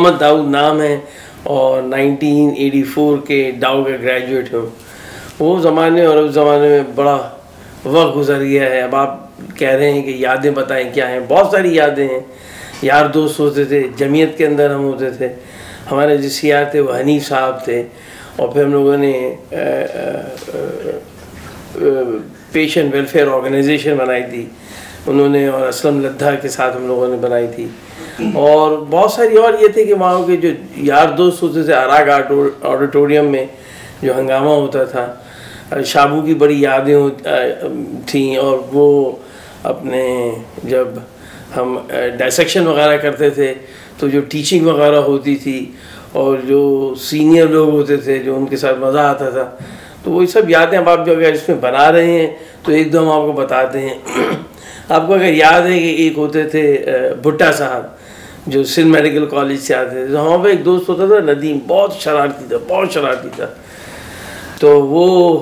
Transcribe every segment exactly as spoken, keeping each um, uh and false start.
मोहम्मद दाऊद नाम है और नाइनटीन एटी फोर के डाउ का ग्रेजुएट हूँ। वो ज़माने और उस ज़माने में बड़ा वक्त गुजर गया है। अब आप कह रहे हैं कि यादें बताएं क्या हैं, बहुत सारी यादें हैं। यार दोस्त होते थे, जमीयत के अंदर हम होते थे। हमारे जो सियार थे वो हनीफ साहब थे, और फिर हम लोगों ने पेशेंट वेलफेयर ऑर्गेनाइजेशन बनाई थी उन्होंने, और असलम लद्दा के साथ हम लोगों ने बनाई थी। और बहुत सारी और ये थे कि वहाँ के जो यार दोस्त होते थे, अराग ऑडिटोरियम में जो हंगामा होता था, शाबू की बड़ी यादें थीं। और वो अपने जब हम डायसेक्शन वगैरह करते थे तो जो टीचिंग वगैरह होती थी और जो सीनियर लोग होते थे जो उनके साथ मज़ा आता था, तो वही सब यादें अब आप जो अगर इसमें बना रहे हैं तो एक दो हम आपको बताते हैं। आपको अगर याद है कि एक होते थे भुट्टा साहब जो सिंध मेडिकल कॉलेज से आते थे, तो वहाँ पर एक दोस्त होता था नदीम, बहुत शरारती था, बहुत शरारती था। तो वो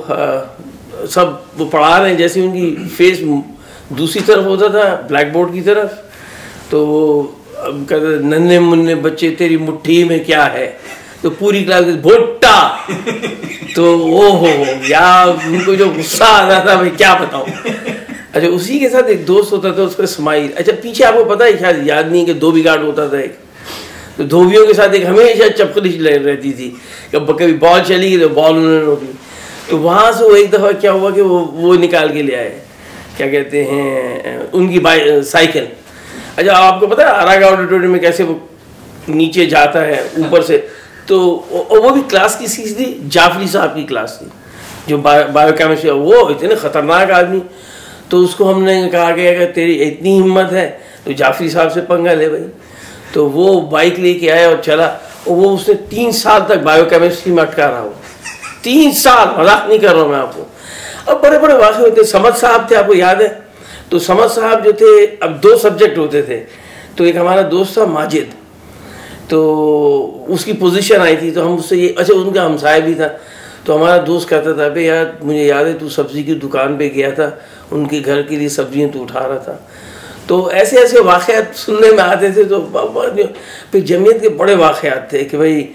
आ, सब वो पढ़ा रहे हैं, जैसे उनकी फेस दूसरी तरफ होता था ब्लैक बोर्ड की तरफ, तो वो कहते नन्हे मुन्ने बच्चे तेरी मुट्ठी में क्या है, तो पूरी क्लास भुट्टा। तो वो हो या उनको जो गुस्सा आ रहा था मैं क्या बताऊँ। अच्छा, उसी के साथ एक दोस्त होता था, उसका स्माइल। अच्छा, पीछे आपको पता है, शायद याद नहीं कि धोबी गार्ड होता था एक, तो धोबियों के साथ एक हमेशा चपकली रहती थी, कभी बॉल चली गई तो बॉल उन्होंने रोकी। तो वहाँ से वो एक दफ़ा क्या हुआ कि वो वो निकाल के ले आए, क्या कहते हैं, उनकी बाइक साइकिल। अच्छा, आपको पता है आराग ऑडिटोरियम में कैसे वो नीचे जाता है ऊपर से, तो वो भी क्लास की सीट थी, जाफरी साहब की क्लास थी जो बायोकेमिस्ट्री। वो इतने ख़तरनाक आदमी, तो उसको हमने कहा कि अगर तेरी इतनी हिम्मत है तो जाफरी साहब से पंगा ले भाई। तो वो बाइक लेके आया और चला, और वो उसने तीन साल तक बायोकेमिस्ट्री में अटका रहा। वो तीन साल, मजाक नहीं कर रहा हूँ मैं आपको। अब बड़े बड़े वाक़े होते। समद साहब थे, आपको याद है? तो समद साहब जो थे, अब दो सब्जेक्ट होते थे, तो एक हमारा दोस्त था माजिद, तो उसकी पोजीशन आई थी, तो हम उससे ये, अच्छा उनका हमसाया भी था, तो हमारा दोस्त कहता था भाई यार मुझे याद है तू सब्ज़ी की दुकान पे गया था, उनके घर के लिए सब्जियाँ तू उठा रहा था। तो ऐसे ऐसे वाक़यात सुनने में आते थे। तो फिर जमीयत के बड़े वाक़यात थे कि भाई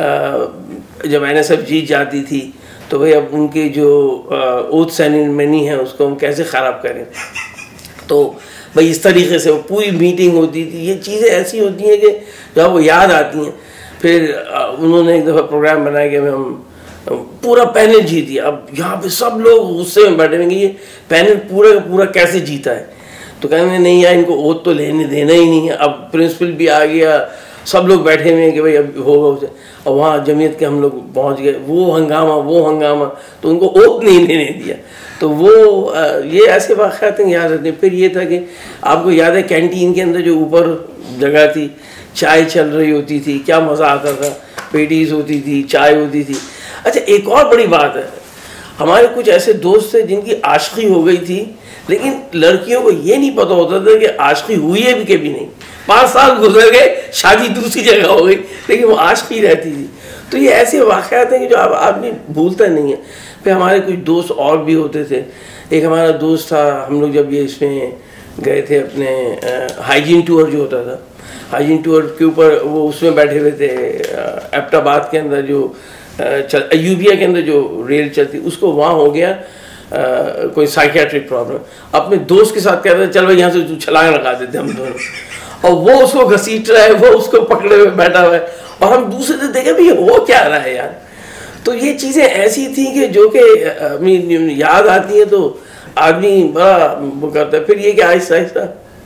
जब एन एस एफ जीत जाती थी तो भाई अब उनके जो ओथ सेरेमनी है उसको हम कैसे ख़राब करें। तो भाई इस तरीके से वो पूरी मीटिंग होती थी। ये चीज़ें ऐसी होती हैं कि जब वो याद आती हैं। फिर उन्होंने एक दफ़ा प्रोग्राम बनाया कि हम पूरा पैनल जीती। अब यहाँ पे सब लोग गुस्से में बैठे होंगे, ये पैनल पूरा का पूरा कैसे जीता है। तो कहेंगे नहीं यार इनको ओथ तो लेने देना ही नहीं है। अब प्रिंसिपल भी आ गया, सब लोग बैठे हुए हैं कि भाई अब होगा उसे, और वहाँ जमीयत के हम लोग पहुँच गए, वो हंगामा वो हंगामा, तो उनको ओथ नहीं लेने दिया। तो वो ये ऐसे वाक़यात याद रहते हैं। फिर ये था कि आपको याद है कैंटीन के अंदर जो ऊपर जगह थी, चाय चल रही होती थी, क्या मज़ा आता था, पेटीज होती थी, चाय होती थी। अच्छा, एक और बड़ी बात है, हमारे कुछ ऐसे दोस्त थे जिनकी आशिकी हो गई थी, लेकिन लड़कियों को ये नहीं पता होता था कि आशिकी हुई है भी कभी नहीं। पाँच साल गुजर गए, शादी दूसरी जगह हो गई, लेकिन वो आशिकी रहती थी। तो ये ऐसे वाक़यात हैं कि जो आदमी भूलता नहीं है। फिर हमारे कुछ दोस्त और भी होते थे। एक हमारा दोस्त था, हम लोग जब ये इसमें गए थे अपने हाइजीन टूर जो होता था, हाइजीन टूर के ऊपर वो उसमें बैठे हुए थे, एबटाबाद के अंदर जो चल अयूबिया के अंदर जो रेल चलती, उसको वहाँ हो गया आ, कोई साइकियाट्रिक प्रॉब्लम। अपने दोस्त के साथ कहते हैं चल भाई यहाँ से तू छलांग लगा देते हम दोनों, और वो उसको घसीट रहा है, वो उसको पकड़े हुए बैठा हुआ है, और हम दूसरे से देखे भी हो क्या रहा है यार। तो ये चीज़ें ऐसी थी कि जो कि याद आती हैं तो आदमी बड़ा वो करता है। फिर ये कि आहिस्ता आहिस्ता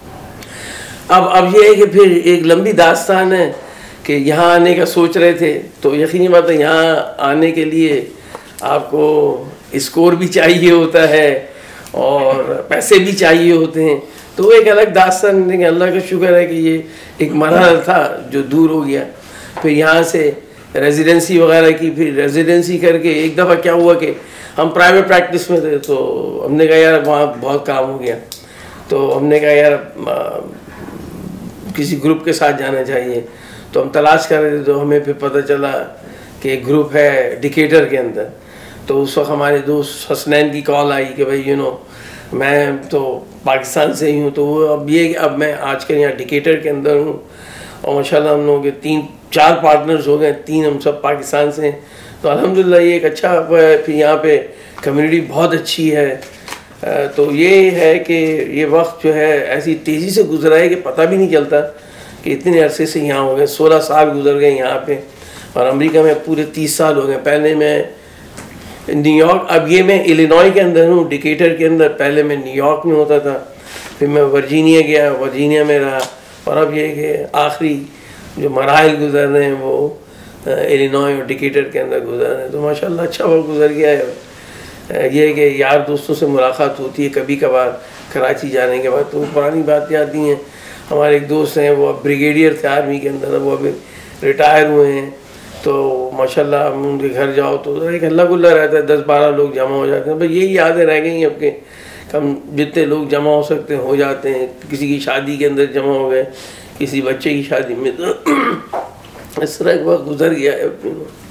अब अब ये है कि फिर एक लंबी दास्तान है कि यहाँ आने का सोच रहे थे, तो यकीनी बात है यहाँ आने के लिए आपको स्कोर भी चाहिए होता है और पैसे भी चाहिए होते हैं। तो वो एक अलग दास्तान, लेकिन अल्लाह का शुक्र है कि ये एक मरहला था जो दूर हो गया। फिर यहाँ से रेजिडेंसी वगैरह की, फिर रेजिडेंसी करके एक दफ़ा क्या हुआ कि हम प्राइवेट प्रैक्टिस में थे, तो हमने कहा यार वहाँ बहुत काम हो गया, तो हमने कहा यार आ, किसी ग्रुप के साथ जाना चाहिए। तो हम तलाश कर रहे थे, तो हमें फिर पता चला कि एक ग्रुप है डिकेटर के अंदर। तो उस वक्त हमारे दोस्त हसनैन की कॉल आई कि भाई यू नो मैं तो पाकिस्तान से ही हूँ, तो वो अब ये अब मैं आजकल यहाँ डिकेटर के अंदर हूँ, और माशाल्लाह हम लोगों के तीन चार पार्टनर्स हो गए, तीन हम सब पाकिस्तान से हैं, तो अल्हम्दुलिल्लाह ये एक अच्छा है। फिर यहाँ पे कम्युनिटी बहुत अच्छी है। तो ये है कि ये वक्त जो है ऐसी तेज़ी से गुजरा है कि पता भी नहीं चलता कि इतने अरसे से यहाँ हो गए। सोलह साल गुजर गए यहाँ पे, और अमेरिका में पूरे तीस साल हो गए। पहले मैं न्यूयॉर्क, अब ये मैं इलिनॉय के अंदर हूँ, डिकेटर के अंदर। पहले मैं न्यूयॉर्क में होता था, फिर मैं वर्जीनिया गया, वर्जीनिया में रहा, और अब ये कि आखिरी जो मराहल गुजर रहे हैं वो इलिनॉय और डिकेटर के अंदर गुजर रहे हैं। तो माशाल्लाह अच्छा वक्त गुजर गया है। ये है कि यार दोस्तों से मुलाकात होती है कभी कभार कराची जाने के बाद, तो पुरानी बातें आती हैं। हमारे एक दोस्त हैं, वो अब ब्रिगेडियर थे आर्मी के अंदर, वो अभी रिटायर हुए हैं। तो माशाल्लाह हम उनके घर जाओ तो एक हल्ला गुल्ला रहता है, दस बारह लोग जमा हो जाते हैं। बस यही यादें रह गई अब के, कम जितने लोग जमा हो सकते हैं हो जाते हैं। किसी की शादी के अंदर जमा हो गए, किसी बच्चे की शादी में, तो इस तरह वक्त गुजर गया है।